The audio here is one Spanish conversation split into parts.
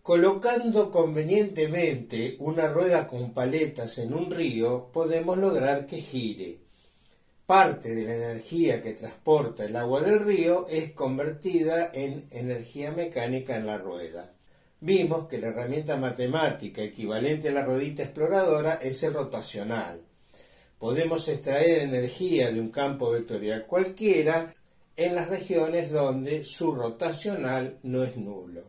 Colocando convenientemente una rueda con paletas en un río, podemos lograr que gire. Parte de la energía que transporta el agua del río es convertida en energía mecánica en la rueda. Vimos que la herramienta matemática equivalente a la ruedita exploradora es el rotacional. Podemos extraer energía de un campo vectorial cualquiera en las regiones donde su rotacional no es nulo.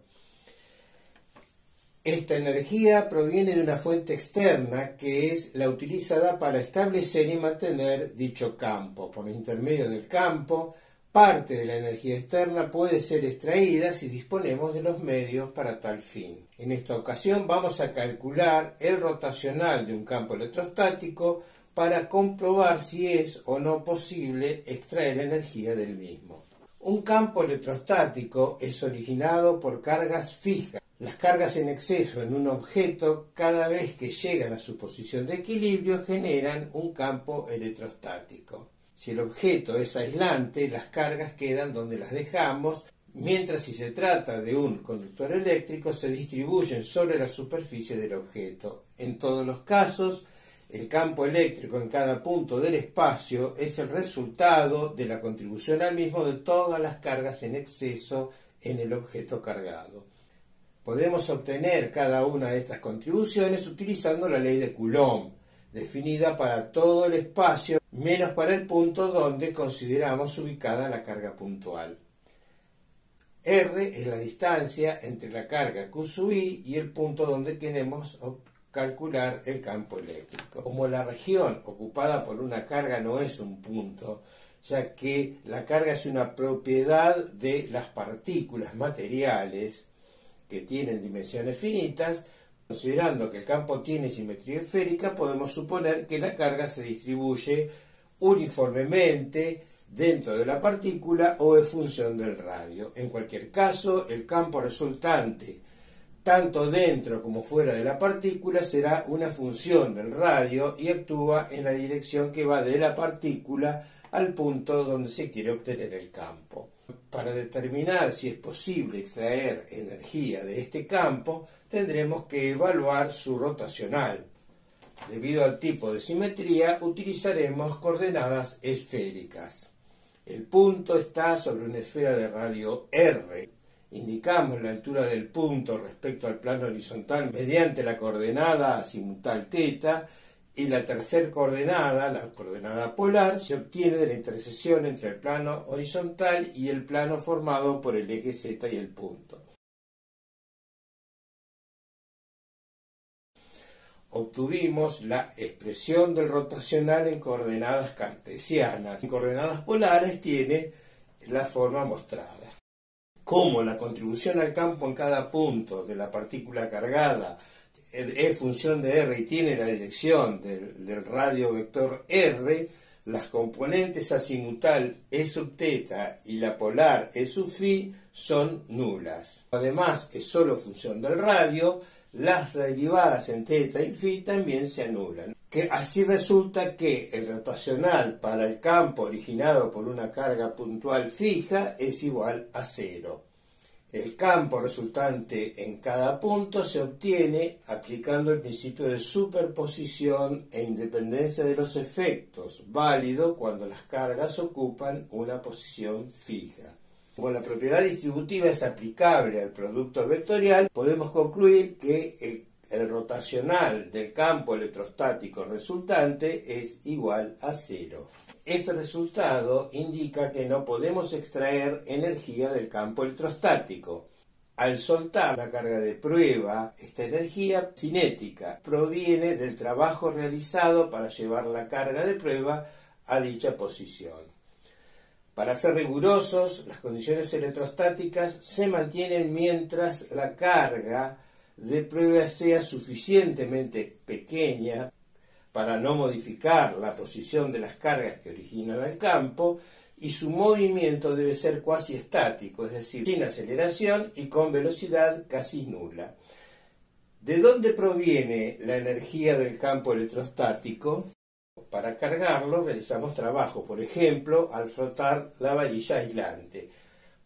Esta energía proviene de una fuente externa que es la utilizada para establecer y mantener dicho campo. Por intermedio del campo, parte de la energía externa puede ser extraída si disponemos de los medios para tal fin. En esta ocasión vamos a calcular el rotacional de un campo electrostático para comprobar si es o no posible extraer energía del mismo. Un campo electrostático es originado por cargas fijas. Las cargas en exceso en un objeto, cada vez que llegan a su posición de equilibrio, generan un campo electrostático. Si el objeto es aislante, las cargas quedan donde las dejamos, mientras si se trata de un conductor eléctrico, se distribuyen sobre la superficie del objeto. En todos los casos, el campo eléctrico en cada punto del espacio es el resultado de la contribución al mismo de todas las cargas en exceso en el objeto cargado. Podemos obtener cada una de estas contribuciones utilizando la ley de Coulomb, definida para todo el espacio, menos para el punto donde consideramos ubicada la carga puntual. R es la distancia entre la carga Q sub I y el punto donde queremos calcular el campo eléctrico. Como la región ocupada por una carga no es un punto, ya que la carga es una propiedad de las partículas materiales que tienen dimensiones finitas, considerando que el campo tiene simetría esférica, podemos suponer que la carga se distribuye uniformemente dentro de la partícula o en función del radio. En cualquier caso, el campo resultante, tanto dentro como fuera de la partícula, será una función del radio y actúa en la dirección que va de la partícula al punto donde se quiere obtener el campo. Para determinar si es posible extraer energía de este campo, tendremos que evaluar su rotacional. Debido al tipo de simetría, utilizaremos coordenadas esféricas. El punto está sobre una esfera de radio R. Indicamos la altura del punto respecto al plano horizontal mediante la coordenada azimutal θ, y la tercera coordenada, la coordenada polar, se obtiene de la intersección entre el plano horizontal y el plano formado por el eje Z y el punto. Obtuvimos la expresión del rotacional en coordenadas cartesianas. En coordenadas polares tiene la forma mostrada. Como la contribución al campo en cada punto de la partícula cargada es función de R y tiene la dirección del radio vector R, las componentes azimutal E sub θ y la polar E sub φ son nulas. Además, es solo función del radio, las derivadas en θ y φ también se anulan. Así resulta que el rotacional para el campo originado por una carga puntual fija es igual a 0. El campo resultante en cada punto se obtiene aplicando el principio de superposición e independencia de los efectos, válido cuando las cargas ocupan una posición fija. Como la propiedad distributiva es aplicable al producto vectorial, podemos concluir que el rotacional del campo electrostático resultante es igual a 0. Este resultado indica que no podemos extraer energía del campo electrostático. Al soltar la carga de prueba, esta energía cinética proviene del trabajo realizado para llevar la carga de prueba a dicha posición. Para ser rigurosos, las condiciones electrostáticas se mantienen mientras la carga de prueba sea suficientemente pequeña para no modificar la posición de las cargas que originan el campo, y su movimiento debe ser cuasi estático, es decir, sin aceleración y con velocidad casi nula. ¿De dónde proviene la energía del campo electrostático? Para cargarlo realizamos trabajo, por ejemplo, al frotar la varilla aislante.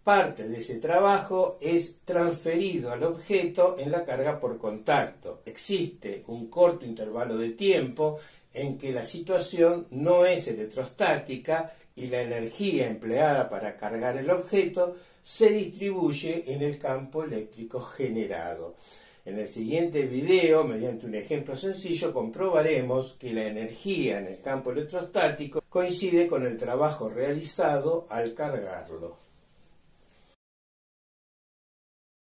Parte de ese trabajo es transferido al objeto en la carga por contacto. Existe un corto intervalo de tiempo en que la situación no es electrostática y la energía empleada para cargar el objeto se distribuye en el campo eléctrico generado. En el siguiente video, mediante un ejemplo sencillo, comprobaremos que la energía en el campo electrostático coincide con el trabajo realizado al cargarlo.